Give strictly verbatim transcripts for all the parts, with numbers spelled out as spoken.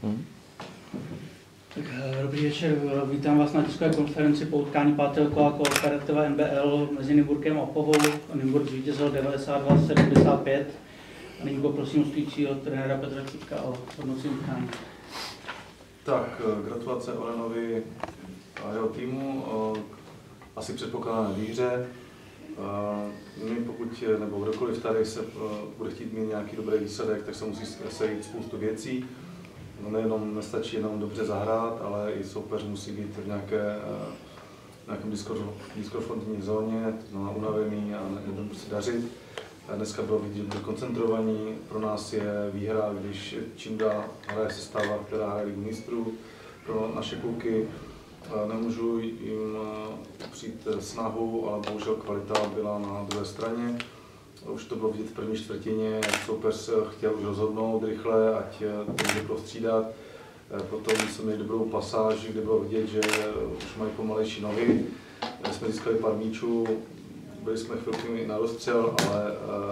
Hmm. Tak, dobrý večer, vítám vás na tiskové konferenci po utkání pátého kola kooperativa N B L mezi Nymburkem a Opovou. Nymburk zvítězil devadesát dva sedmdesát pět. A nyní poprosím hostujícího trenéra Petra Křípka o hodnocení utkání. Tak, gratulace Orenovi a jeho týmu, asi předpokládané výhře. My pokud, nebo kdokoliv tady se bude chtít mít nějaký dobrý výsledek, tak se musí sejít spoustu věcí. No nejenom, nestačí jenom dobře zahrát, ale i soupeř musí být v nějaké, nějakém nízkofrontní zóně, to znamená unavený a nebudeme si dařit. Dneska bylo vidět, že byli koncentrovaní. Pro nás je výhra, když čím dál hraje sestava, která hraje Ligu mistrů. Pro naše kluky nemůžu jim přijít snahu, ale bohužel kvalita byla na druhé straně. Už to bylo vidět v první čtvrtině, jak soupeř chtěl už rozhodnout rychle, ať to může prostřídat. Potom jsme měli dobrou pasáž, kde bylo vidět, že už mají pomalejší nohy. Jsme získali pár míčů, byli jsme chvilku i na rozstřel, ale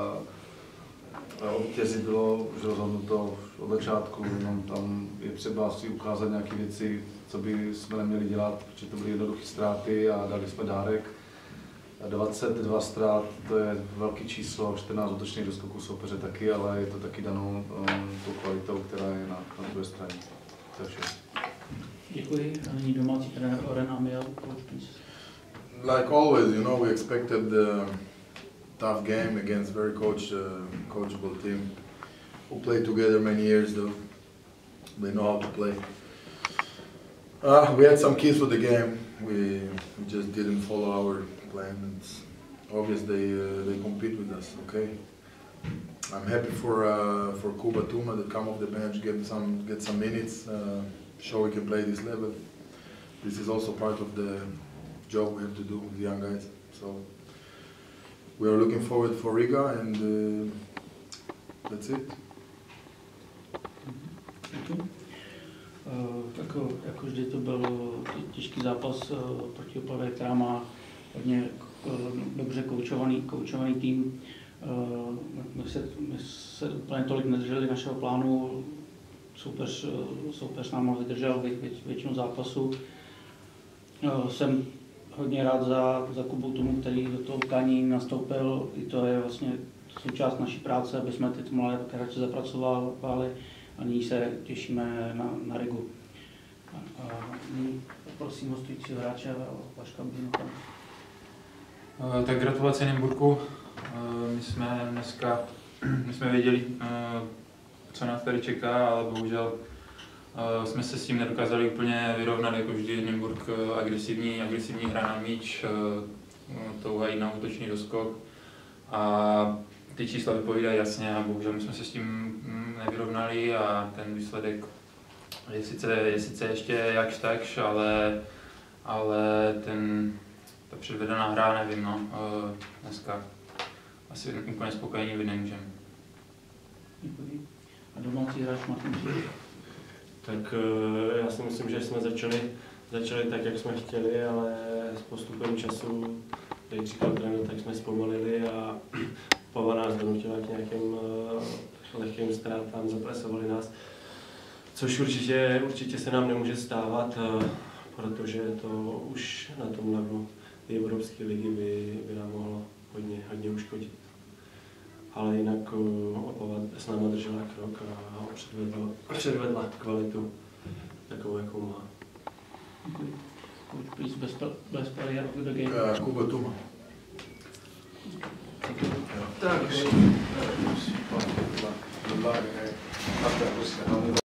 o vítězi bylo už rozhodnuto od začátku. Jenom tam je třeba si ukázat nějaké věci, co by jsme neměli dělat, protože to byly jednoduché ztráty a dali jsme dárek. dvacet dva ztrát, to je velké číslo, čtrnáct útočných doskoků soupeře taky, ale je to taky danou um, tou kvalitou, která je na, na druhé straně. To je vše. Děkuji. A nyní domácí trenér Oren Amiel. Like always, you know, we expected a tough game against very coach, uh, coachable team who played together many years though. They know how to play. Uh, we had some keys for the game. We, we just didn't follow our plan. It's obvious they uh, they compete with us. Okay, I'm happy for uh, for Kuba Tuma that come off the bench, get some get some minutes, uh, show we can play this level. This is also part of the job we have to do with the young guys. So we are looking forward for Riga, and uh, that's it. Uh, tak jako vždy to byl těžký zápas uh, proti Opavě, která má hodně uh, dobře koučovaný, koučovaný tým. Uh, my, se, my se úplně tolik nedrželi našeho plánu, soupeř, uh, soupeř nám vydržel vě, vě, většinu zápasu. Uh, jsem hodně rád za, za Kubu Tumu, který do toho utkání nastoupil. I to je vlastně součást naší práce, aby jsme ty mladé hráče zapracovali. A nyní se těšíme na, na Rigu. A, a nyní prosím hostujícího hráče Vaška Bínoka. Tak gratulace Nymburku. My jsme dneska my jsme věděli, co nás tady čeká, ale bohužel jsme se s tím nedokázali úplně vyrovnat, jako vždy Nymburk agresivní, agresivní hra na míč, touhají na útočný doskok. A ty čísla vypovídají jasně a bohužel my jsme se s tím nevyrovnali a ten výsledek je sice, je sice ještě jakž takž, ale, ale ten, ta předvedená hra, nevím, no, dneska asi úplně spokojení být nemůžeme. Děkuji. A domácí hráč Martin Příš. Tak já si myslím, že jsme začali, začali tak, jak jsme chtěli, ale s postupem času, jak říkal trenér, tak jsme zpomalili a Opava nás donutila k nějakým uh, lehkým ztrátám, zapresovali nás, což určitě, určitě se nám nemůže stávat, uh, protože to už na tom levelu té Evropské ligy by, by nám mohlo hodně, hodně uškodit. Ale jinak uh, Opava s náma držela krok a předvedla, předvedla kvalitu takovou, jakou má. Děkuji. Coach, please, best, best player of the game. Uh, Kuba Tuma. Tak,